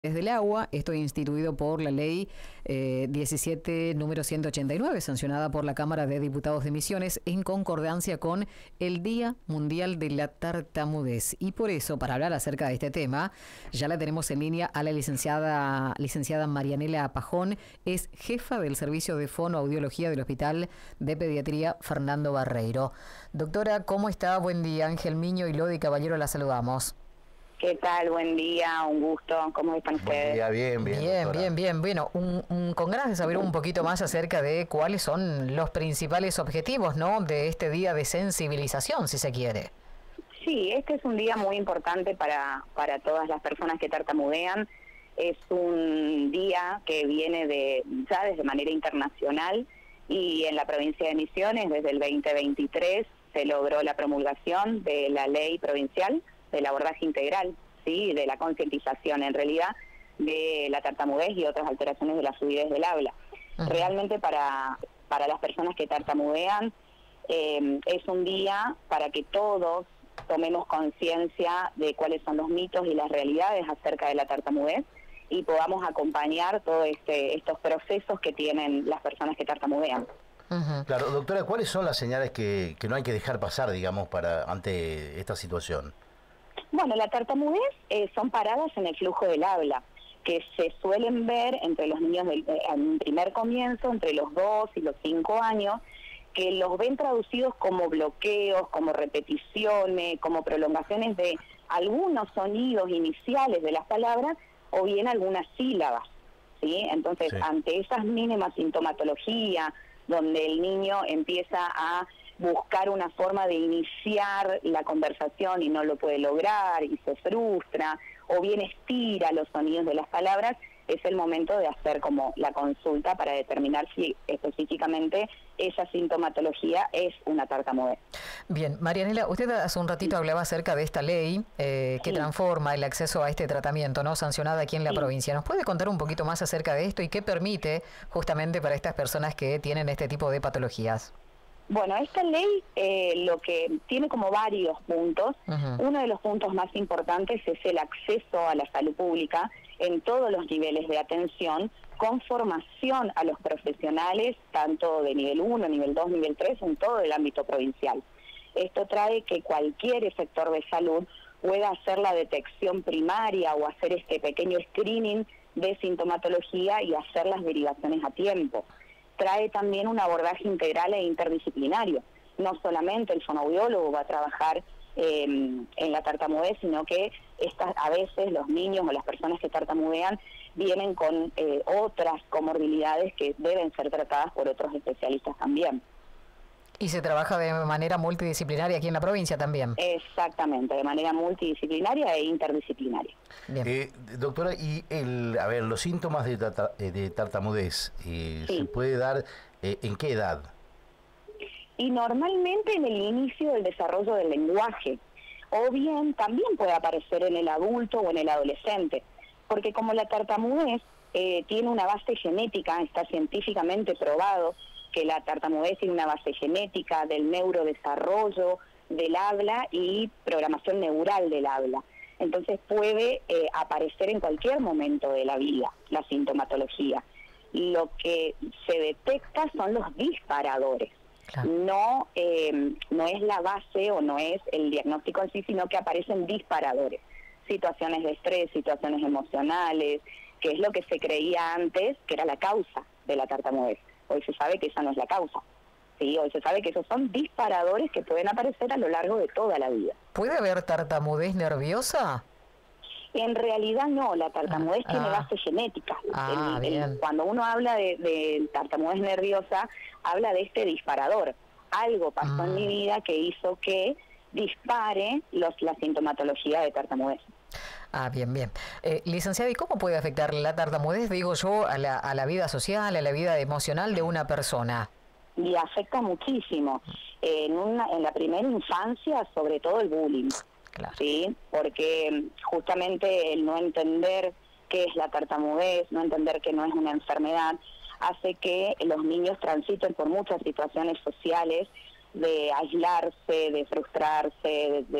Del agua, esto instituido por la ley 17 número 189, sancionada por la Cámara de Diputados de Misiones en concordancia con el Día Mundial de la Tartamudez. Y por eso, para hablar acerca de este tema, ya la tenemos en línea a la licenciada Marianela Pajón, es jefa del Servicio de Fonoaudiología del Hospital de Pediatría Fernando Barreiro. Doctora, ¿cómo está? Buen día. Ángel Miño y Lodi Caballero la saludamos. ¿Qué tal? Buen día, un gusto. ¿Cómo están ustedes? Buen día, Bien. Bueno, con ganas de saber un poquito más acerca de cuáles son los principales objetivos, ¿no?, de este día de sensibilización, si se quiere. Sí, este es un día muy importante para todas las personas que tartamudean. Es un día que viene ya desde manera internacional, y en la provincia de Misiones desde el 2023 se logró la promulgación de la ley provincial del abordaje integral, ¿sí?, de la concientización en realidad de la tartamudez y otras alteraciones de la fluidez del habla. Realmente para las personas que tartamudean es un día para que todos tomemos conciencia de cuáles son los mitos y las realidades acerca de la tartamudez y podamos acompañar todos estos procesos que tienen las personas que tartamudean. Claro, doctora, ¿cuáles son las señales que no hay que dejar pasar, digamos, ante esta situación? Bueno, la tartamudez son paradas en el flujo del habla, que se suelen ver entre los niños en primer comienzo, entre los 2 y los 5 años, que los ven traducidos como bloqueos, como repeticiones, como prolongaciones de algunos sonidos iniciales de las palabras o bien algunas sílabas, ¿sí? Entonces, ante esas mínimas sintomatologías, donde el niño empieza a buscar una forma de iniciar la conversación y no lo puede lograr y se frustra, o bien estira los sonidos de las palabras, es el momento de hacer como la consulta para determinar si específicamente esa sintomatología es una tartamudez. Bien, Marianela, usted hace un ratito hablaba acerca de esta ley que transforma el acceso a este tratamiento, ¿no?, sancionada aquí en la provincia. ¿Nos puede contar un poquito más acerca de esto y qué permite justamente para estas personas que tienen este tipo de patologías? Bueno, esta ley lo que tiene como varios puntos. Uno de los puntos más importantes es el acceso a la salud pública en todos los niveles de atención, con formación a los profesionales, tanto de nivel 1, nivel 2, nivel 3, en todo el ámbito provincial. Esto trae que cualquier sector de salud pueda hacer la detección primaria o hacer este pequeño screening de sintomatología y hacer las derivaciones a tiempo. Trae también un abordaje integral e interdisciplinario. No solamente el fonoaudiólogo va a trabajar en la tartamudez, sino que a veces los niños o las personas que tartamudean vienen con otras comorbilidades que deben ser tratadas por otros especialistas también. Y se trabaja de manera multidisciplinaria aquí en la provincia también. Exactamente, de manera multidisciplinaria e interdisciplinaria. Doctora, y los síntomas de tartamudez, ¿se puede dar en qué edad? Y normalmente en el inicio del desarrollo del lenguaje, o bien también puede aparecer en el adulto o en el adolescente, porque como la tartamudez tiene una base genética, está científicamente probado que la tartamudez tiene una base genética del neurodesarrollo del habla y programación neural del habla. Entonces puede aparecer en cualquier momento de la vida la sintomatología. Lo que se detecta son los disparadores. Claro. No es la base o no es el diagnóstico en sí, sino que aparecen disparadores. Situaciones de estrés, situaciones emocionales, que es lo que se creía antes que era la causa de la tartamudez. Hoy se sabe que esa no es la causa. Sí, hoy se sabe que esos son disparadores que pueden aparecer a lo largo de toda la vida. ¿Puede haber tartamudez nerviosa? En realidad no, la tartamudez tiene base genética. Cuando uno habla de tartamudez nerviosa, habla de este disparador. Algo pasó en mi vida que hizo que dispare la sintomatología de tartamudez. Bien. Licenciada, ¿y cómo puede afectar la tartamudez, digo yo, a la vida social, a la vida emocional de una persona? Y afecta muchísimo. En la primera infancia, sobre todo el bullying. Claro. ¿Sí? Porque justamente el no entender qué es la tartamudez, no entender que no es una enfermedad, hace que los niños transiten por muchas situaciones sociales de aislarse, de frustrarse, de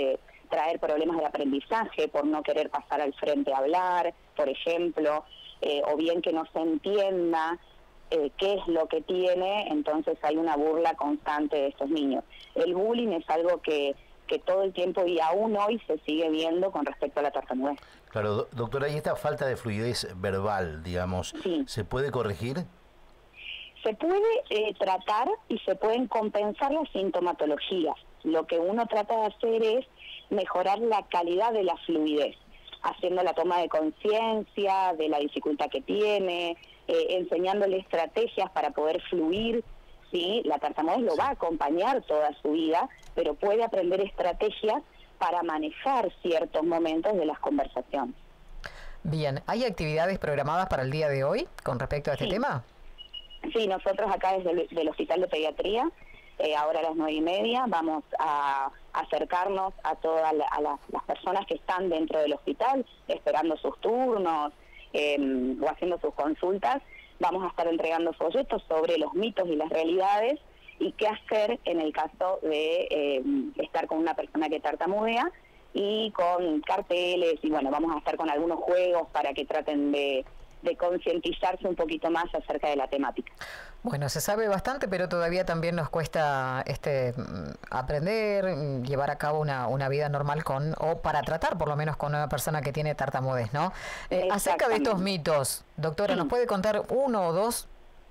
traer problemas de aprendizaje por no querer pasar al frente a hablar, por ejemplo, o bien que no se entienda qué es lo que tiene, entonces hay una burla constante de estos niños. El bullying es algo que todo el tiempo y aún hoy se sigue viendo con respecto a la tartamudez. Claro, doctora, ¿y esta falta de fluidez verbal, digamos, sí, se puede corregir? Se puede tratar y se pueden compensar las sintomatologías. Lo que uno trata de hacer es mejorar la calidad de la fluidez, haciendo la toma de conciencia de la dificultad que tiene, enseñándole estrategias para poder fluir. Sí, la tartamudez lo va a acompañar toda su vida, pero puede aprender estrategias para manejar ciertos momentos de las conversaciones. Bien, ¿hay actividades programadas para el día de hoy con respecto a este tema? Sí, nosotros acá desde el Hospital de Pediatría, ahora a las 9:30, vamos a acercarnos a todas las personas que están dentro del hospital, esperando sus turnos o haciendo sus consultas. Vamos a estar entregando folletos sobre los mitos y las realidades y qué hacer en el caso de estar con una persona que tartamudea, y con carteles, y bueno, vamos a estar con algunos juegos para que traten de concientizarse un poquito más acerca de la temática. Bueno, se sabe bastante, pero todavía también nos cuesta aprender, llevar a cabo una vida normal o para tratar por lo menos con una persona que tiene tartamudez, ¿no? Acerca de estos mitos, doctora, ¿nos puede contar uno o dos?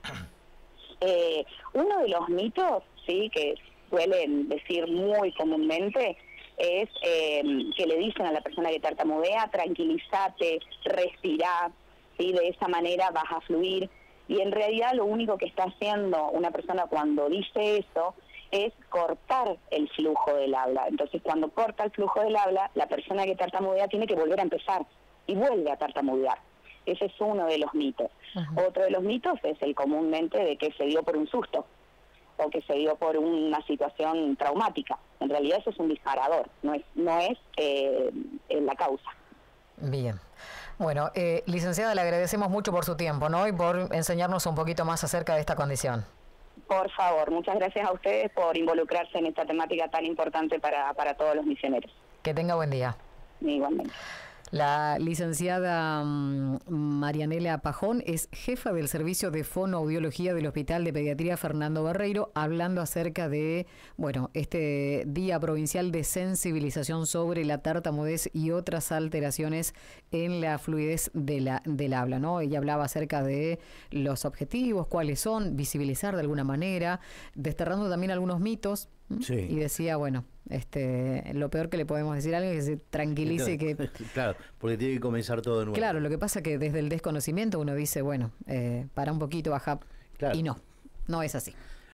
Uno de los mitos, sí, que suelen decir muy comúnmente, es que le dicen a la persona que tartamudea: tranquilízate, respirá, ¿sí? De esa manera vas a fluir. Y en realidad lo único que está haciendo una persona cuando dice eso es cortar el flujo del habla. Entonces, cuando corta el flujo del habla, la persona que tartamudea tiene que volver a empezar y vuelve a tartamudear. Ese es uno de los mitos. Uh-huh. Otro de los mitos es el comúnmente de que se dio por un susto o que se dio por una situación traumática. En realidad eso es un disparador, no es la causa. Bien. Bueno, licenciada, le agradecemos mucho por su tiempo, ¿no? Y por enseñarnos un poquito más acerca de esta condición. Por favor, muchas gracias a ustedes por involucrarse en esta temática tan importante para todos los misioneros. Que tenga buen día. Igualmente. La licenciada Marianela Pajón es jefa del Servicio de Fonoaudiología del Hospital de Pediatría Fernando Barreiro, hablando acerca de, este Día Provincial de Sensibilización sobre la tartamudez y otras alteraciones en la fluidez del habla, ¿no? Ella hablaba acerca de los objetivos, cuáles son, visibilizar de alguna manera, desterrando también algunos mitos. Sí. Y decía, lo peor que le podemos decir a alguien es que se tranquilice. Claro, porque tiene que comenzar todo de nuevo. Claro, lo que pasa es que desde el desconocimiento uno dice, para un poquito, baja, claro. Y no es así.